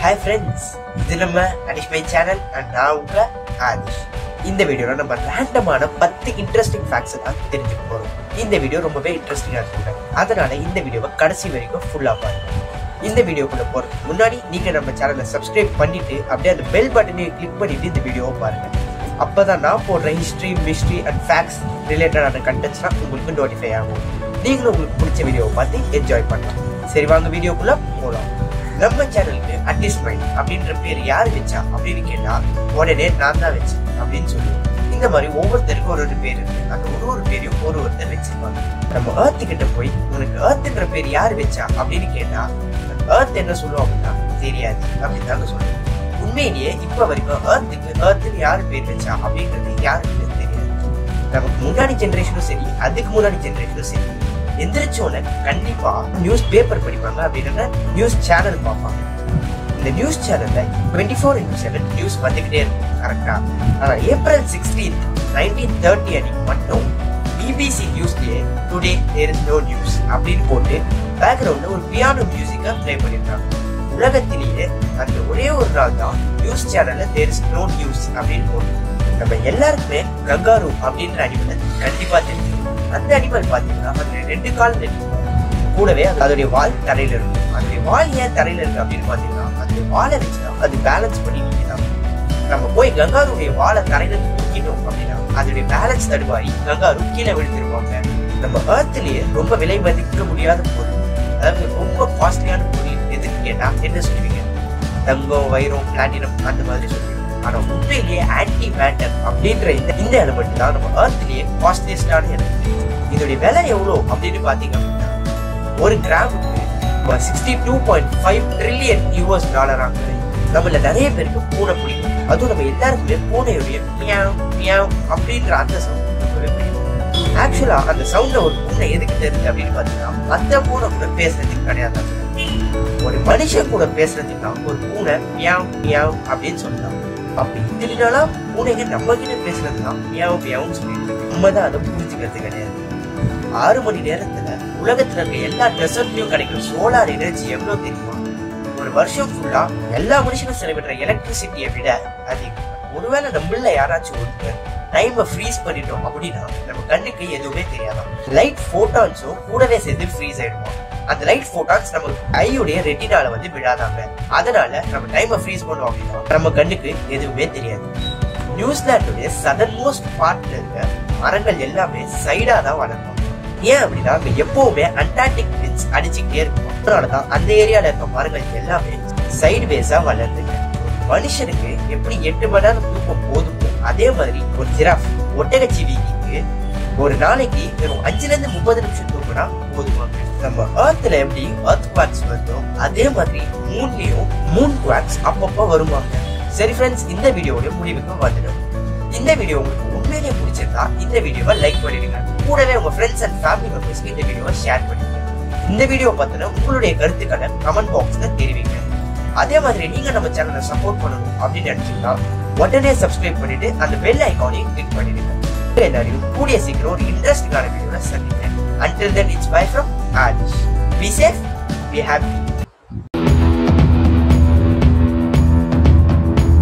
Hi friends, this is my channel and now Adish. In this video, we will random 10 interesting facts. This video is very interesting. That's why this video is full of In this video, you can channel subscribe and the bell button click on this video. Then I history, mystery and facts related contents notify you. You can video enjoy the video. நம்ம சேனலுக்கு at least mind அப்படின்ற பேர் யார் வெச்சா அப்படின்னு கேட்டா உடனே நான் தான் வச்சேன் அப்படின்னு சொல்லுவோம். இந்த மாதிரி ஒவ்வொருத்தருக்கும் ஒரு பேர் இருக்கு. அந்த ஒரு பேரையும் ஒருத்தர் வச்சிருப்பாங்க. நம்ம ஏர்த் கிட்ட போய் உனக்கு ஏர்த்ன்ற பேர் யார் வெச்சா அப்படின்னு கேட்டா ஏர்த் என்ன சொல்லுவோம் அப்படின்னா தெரியாது அப்படின்னு தாங்க சொல்லுவோம். உண்மையிலேயே இப்ப வரைக்கும் ஏர்த்துக்கு யார் பேர் வச்சா அப்படின்றது யாருக்குமே தெரியாது. நமக்கு முன்னாடி ஜெனரேஷனும் சரி அதுக்கு முன்னாடி ஜெனரேஷனும் சரி எந்திரிச்சோன்னு கண்டிப்பா நியூஸ் பேப்பர் படிப்பாங்க அப்படின்ற நியூஸ் சேனல் பார்ப்பாங்க. இந்த நியூஸ் சேனல்ல 24/7 நியூஸ் வந்துகிட்டே இருக்கும் கரெக்டா. ஆனா ஏப்ரல் 16, 1930 அன்னைக்கு மட்டும் பிபிசி நியூஸ்லயே today there is no news அப்படின்னு போட்டு பேக்ரவுண்ட்ல ஒரு பியானோ மியூசிக்கா பிளே பண்ணிருக்காங்க. உலகத்திலேயே அந்த ஒரே ஒரு நாள் தான் நியூஸ் சேனல்ல தேர் இஸ் நோ நியூஸ் அப்படின்னு போட்டு. நம்ம எல்லாருக்குமே கங்காரு அப்படின்ற அனிமல் கண்டிப்பா தெரியும். அந்த அனிமல் பாத்தீங்கன்னா அதுல 2 கால் இருக்கும். கூடவே அதோடைய வால் தரையில இருக்கும். அதோடைய வால் ஏன் தரையில இருக்கு அப்படின்னு பாத்தீங்கன்னா அந்த வாழை வச்சுதான் அது பேலன்ஸ் பண்ணி நிற்கிறாங்க. நம்ம போய் கங்காருடைய வாழை தரையில தூக்கிட்டோம் அப்படின்னா அதோடைய பேலன்ஸ் தடுவாரி கங்காரு கீழே விழுந்துருவாங்க. நம்ம ஏர்த்லயே ரொம்ப விலை மதிக்க முடியாத பொருள், அதாவது ரொம்ப காஸ்ட்லியான பொருள் எதுன்னு கேட்டா என்ன சொல்லுவீங்க? தங்கம், வைரம், பிளாட்டினம் அந்த மாதிரி சொல்லுவீங்க. ஆனா உண்மையிலேயே ஆன்டி மேட்டர் அப்படின்ற இந்த எலிமெண்ட் தான் நம்ம ஏர்த்லயே காஸ்ட்லியஸ்டான எலிமெண்ட். இதோட விலை எவ்வளவு அப்படின்னு பாத்தீங்க அப்படின்னா ஒரு கிராமுக்கு 62.5 ட்ரில்லியன் US ஆகுது. நம்மள நிறைய பேருக்கு பூனை பிடிக்கும். அதுவும் நம்ம எல்லாருக்குமே பூனையுடைய மியாவ் மியாவ் அப்படின்ற அந்த சவுண்ட் ரொம்பவே பிடிக்கும். ஆக்சுவலா அந்த சவுண்ட்ல ஒரு பூனை எதுக்கு தெரியுது அப்படின்னு பாத்தீங்கன்னா அந்த பூனை கூட பேசுறதுக்கு கிடையாது. ஒரு மனுஷன் கூட பேசுறதுக்கு ஒரு பூனை மியாவ் மியாவ் அப்படின்னு சொல்லலாம். அப்படி இத்தனை பூனைங்க நம்ம கிட்ட பேசுறதுதான் மியாவ் மியாவும் சொல்லிட்டு நம்ம தான் அதை புரிஞ்சுக்கிறது கிடையாது. 6 மணி நேரத்துல உலகத்துல இருக்க எல்லா டெசர்ட்லயும் கிடைக்கிற சோலார் எனர்ஜி எவ்வளவு தெரியுமா? ஒரு வருஷம் ஃபுல்லா எல்லா மனுஷனும் செலவிடுற எலக்ட்ரிசிட்டியை விட அதிகம். ஒருவேளை நம்மள யாராச்சும் ஒருத்தர் டைமை ஃப்ரீஸ் பண்ணிட்டோம் அப்படின்னா நம்ம கண்ணுக்கு எதுவுமே தெரியாதான். லைட் போட்டான்ஸும் கூடவே சேர்ந்து ஃப்ரீஸ் ஆயிடுவோம். அந்த லைட் போட்டான்ஸ் நம்ம ஐயுடைய ரெட்டினால விழாதாங்க. அதனால நம்ம டைமை ஃப்ரீஸ் பண்ணோம் அப்படின்னா நம்ம கண்ணுக்கு எதுவுமே தெரியாது. நியூசிலாந்துடைய சதர்ன் மோஸ்ட் பார்ட்ல இருக்க மரங்கள் எல்லாமே சைடா தான் வளரும். ஏன் அப்படின்னா எப்பவுமே அண்டார்டிக் விண்ட்ஸ் அடிச்சுக்கிட்டே இருக்கும். அதனாலதான் அந்த ஏரியால இருக்க மரங்கள் எல்லாமே சைடு பேஸா வளருதுங்க. மனுஷனுக்கு எப்படி 8 மணி நேரம் தூக்கம் போதுமோ அதே மாதிரி ஒரு ஜிராஃப் ஒட்டகச்சிவிக்கு ஒரு நாளைக்கு வெறும் 5 to 30 நிமிஷம் தூக்கினா போதுமாங்க. நம்ம ஏர்த்ல எப்படி எர்த் குவாக்ஸ் வருதோ அதே மாதிரி மூன்லயும் மூன் குவாக்ஸ் அப்பப்போ வருவாங்க. சரி ஃப்ரெண்ட்ஸ், இந்த வீடியோட முடிவுக்கு வந்துடும். இந்த வீடியோ உங்களுக்கு உண்மையிலேயே பிடிச்சிருந்தா இந்த வீடியோவை லைக் பண்ணிடுங்க. கூடவே உங்க ஃப்ரெண்ட்ஸ் அண்ட் ஃபேமிலி மெம்பர்ஸ்க்கு இந்த வீடியோவை ஷேர் பண்ணிடுங்க. இந்த வீடியோ பத்தின உங்களுடைய கருத்துக்களை கமெண்ட் பாக்ஸ்ல தெரிவிங்க. அதே மாதிரி நீங்க நம்ம சேனலை சப்போர்ட் பண்ணணும் அப்படின்னு நினைச்சீங்கன்னா உடனே சப்ஸ்கிரைப் பண்ணிட்டு அந்த பெல் ஐகானையும் கிளிக் பண்ணிடுங்க. எல்லாரையும் கூடிய சீக்கிரம் ஒரு இன்ட்ரெஸ்டிங்கான வீடியோல சந்திக்கிறேன். Until then, it's bye from Adish. Be safe, be happy.